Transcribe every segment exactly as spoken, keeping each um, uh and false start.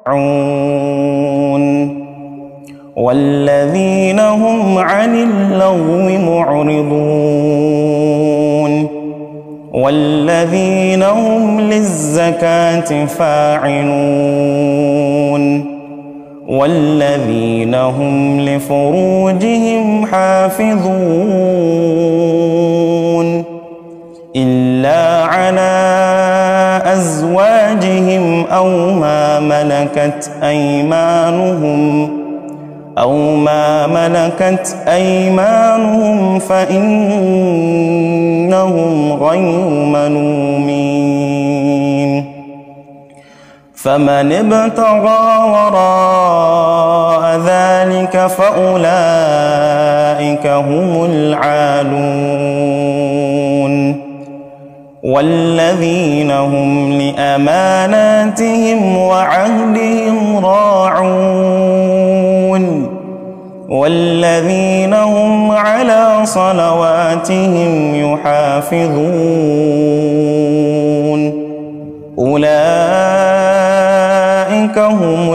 والذين هم عن اللغو معرضون والذين هم للزكاة فاعلون والذين هم لفروجهم حافظون إلا على أزواجهم أو ما ملكت أيمانهم أو ما ملكت أيمانهم فإنهم غير ملومين فمن ابتغى وراء ذلك فأولئك هم العادون والذين هم لأماناتهم وعهدهم راعون والذين هم على صلواتهم يحافظون أولئك هم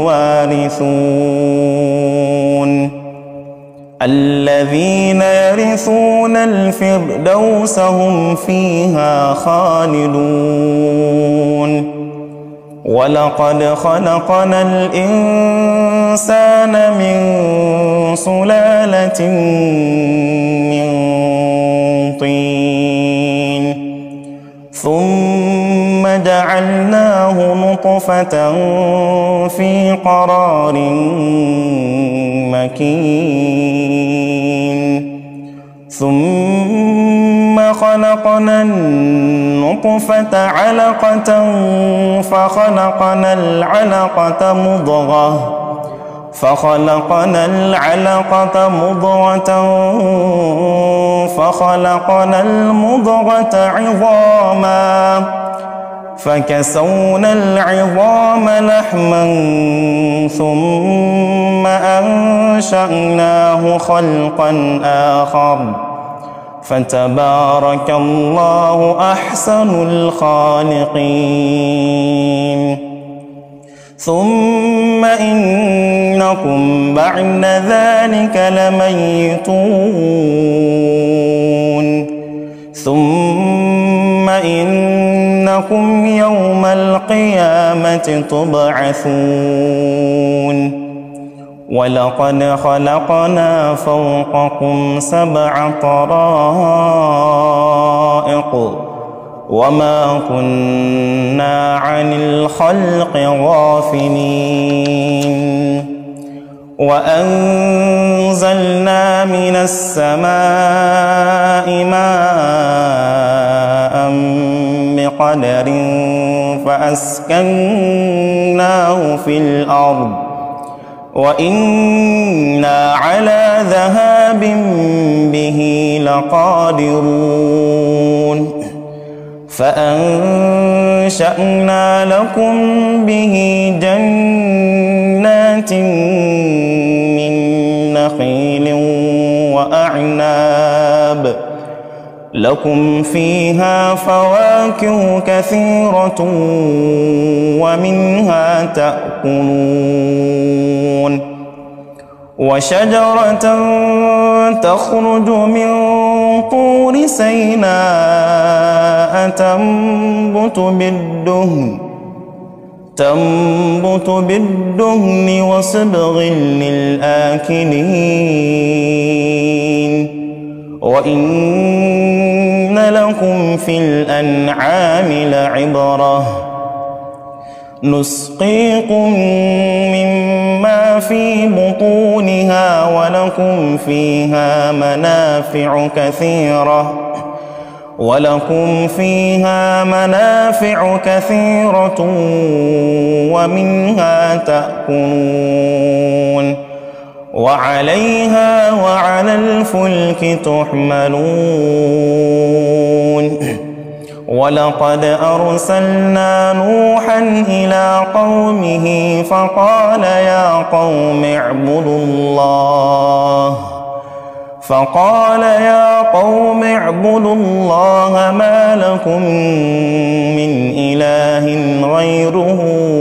الوارثون الذين يرثون الفردوس هم فيها خالدون ولقد خلقنا الإنسان من سلالة من طين ثم جعلناه نطفة في قرار مكين ثم خلقنا النطفة علقة فخلقنا العلقة مضغة فخلقنا العلقة مضغة فخلقنا المضغة عظاما فكسونا العظام لحما ثم أنشأناه خلقا آخر فتبارك الله أحسن الخالقين ثم إنكم بعد ذلك لميتون ثم إنكم يوم القيامة تبعثون ولقد خلقنا فوقكم سبع طرائق وما كنا عن الخلق غافلين وأنزلنا من السماء ماء بقدر فأسكناه في الأرض وإنا على ذهاب به لقادرون فأنشأنا لكم به جنات من نخيل وأعناب لكم فيها فواكه كثيرة ومنها تأكلون وشجرة تخرج من طور سيناء تنبت بالدهن تنبت بالدهن وصبغ للآكلين وإن لكم في الأنعام لعبرة نسقيكم مما في بطونها ولكم فيها منافع كثيرة ولكم فيها منافع كثيرة ومنها تأكلون وعليها وعلى الفلك تحملون ولقد أرسلنا نوحا إلى قومه فقال يا قوم اعبدوا الله فقال يا قوم اعبدوا الله ما لكم من إله غيره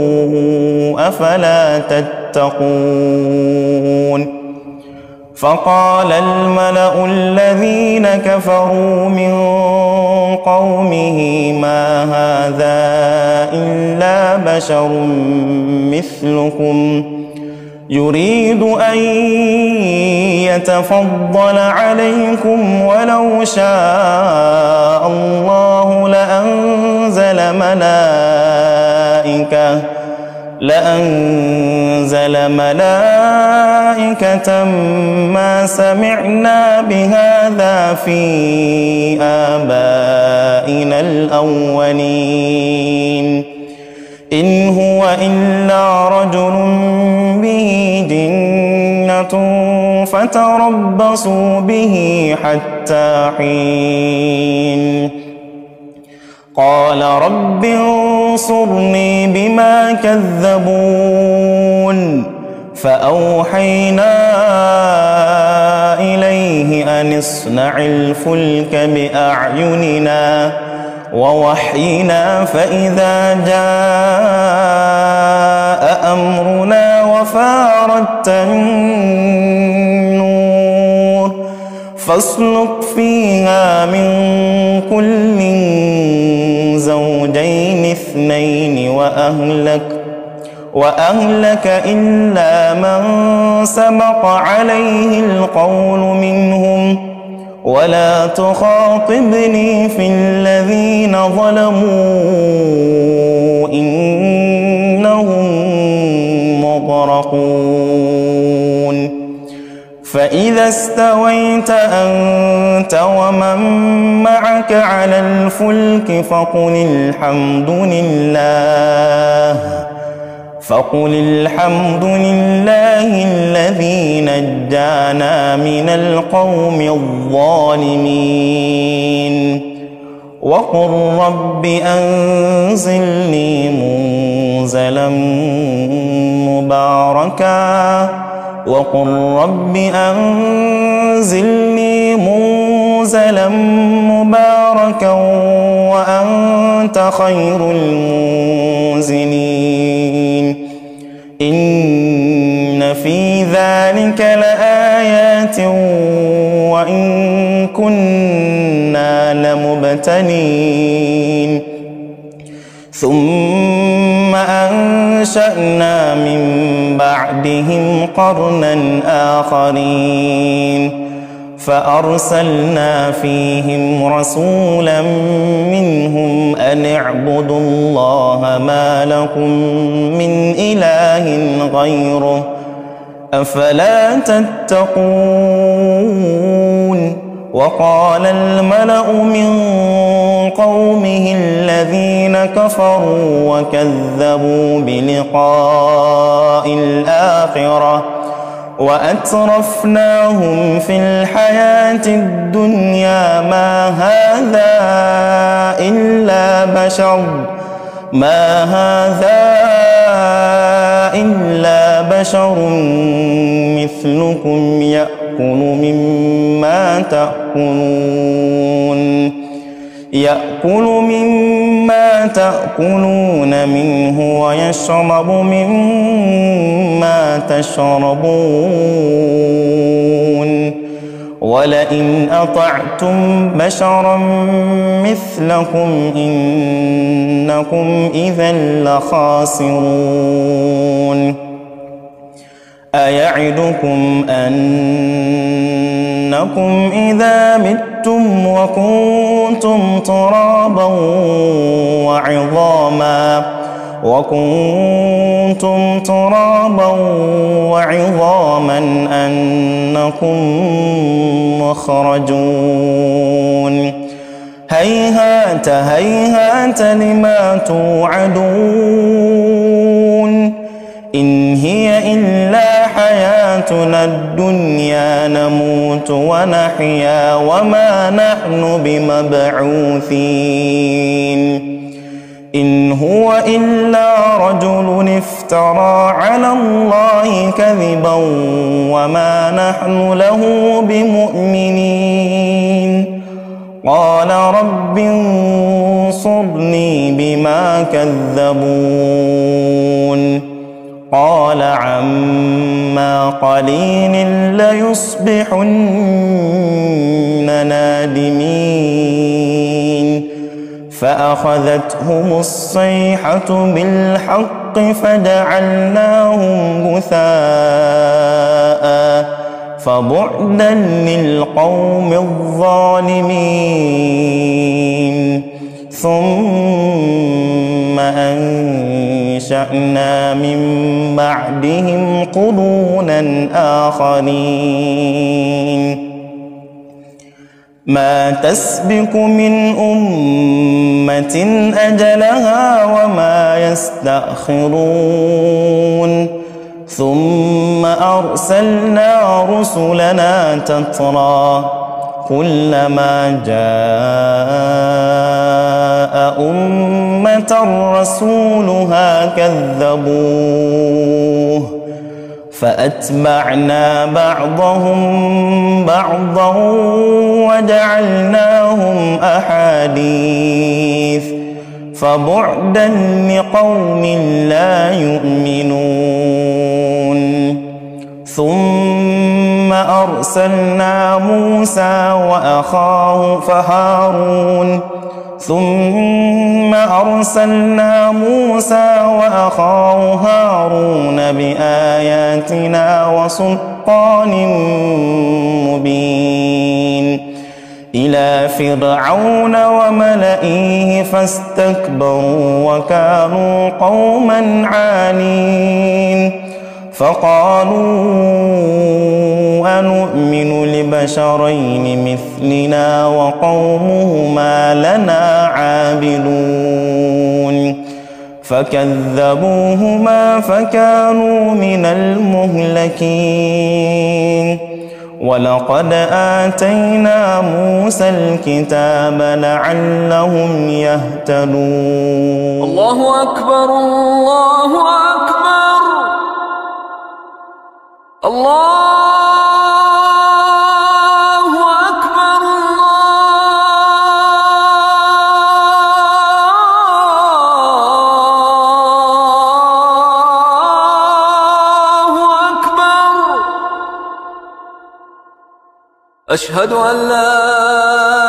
أفلا تتقون فقال الملأ الذين كفروا من قومه ما هذا إلا بشر مثلكم يريد أن يتفضل عليكم ولو شاء الله لأنزل ملائكة لأنزل ملائكة ما سمعنا بهذا في آبائنا الأولين إن هو إلا رجل به جنة فتربصوا به حتى حين قال رب انصرني بما كذبون فأوحينا إليه أن اصنع الفلك بأعيننا ووحينا فإذا جاء أمرنا وفارت النور فاسلك فيها من كل زوجين اثنين وأهلك وأهلك إلا من سبق عليه القول منهم ولا تخاطبني في الذين ظلموا إنهم مغرقون فإذا استويت أنت ومن معك على الفلك فقل الحمد لله فقل الحمد لله الذي نجانا من القوم الظالمين وقل رب أنزلني منزلا مباركا وقل رب أنزلني منزلا مباركا وأنت خير المنزلين إن في ذلك لآيات وإن كنا لمبتلين ثم أنشأنا من بعدهم قرنا آخرين فأرسلنا فيهم رسولا منهم أن اعبدوا الله ما لكم من إله غيره أفلا تتقون وقال الملأ من قومه الذين كفروا وكذبوا بلقاء الآخرة وأترفناهم في الحياة الدنيا ما هذا إلا بشر ما هذا إلا بشر مثلكم يأكل مما تأكلون يأكل مما تأكلون منه ويشرب مما تشربون ولئن أطعتم بشرا مثلكم إنكم إذا لخاسرون أيعدكم أنكم إذا متم وكنتم ترابا وعظاما وكنتم ترابا وعظاما أنكم مخرجون هيهات هيهات لما توعدون إن هي إلا حياتنا الدنيا نموت ونحيا وما نحن بمبعوثين إن هو إلا رجل افترى على الله كذبا وما نحن له بمؤمنين قال رب انصرني بما كذبون قال عما قليل ليصبحن نادمين فأخذتهم الصيحة بالحق فجعلناهم غثاء فبعدا للقوم الظالمين ثم أنشأنا من بعدهم قرونا آخرين ما تسبق من أمة أجلها وما يستأخرون ثم أرسلنا رسلنا تترى كلما جاء أمة رسولها كذبوه فأتبعنا بعضهم بعضا وجعلناهم أحاديث فبعدا لقوم لا يؤمنون ثم أرسلنا موسى وأخاه فهارون ثم أرسلنا موسى وأخاه هارون بآياتنا وسلطان مبين إلى فرعون وملئه فاستكبروا وكانوا قوما عالين فقالوا أنؤمن لبشرين مثلنا وقومهما لنا عابدون فكذبوهما فكانوا من المهلكين ولقد آتينا موسى الكتاب لعلهم يهتدون. الله أكبر الله أكبر الله أكبر الله أكبر أشهد أن لا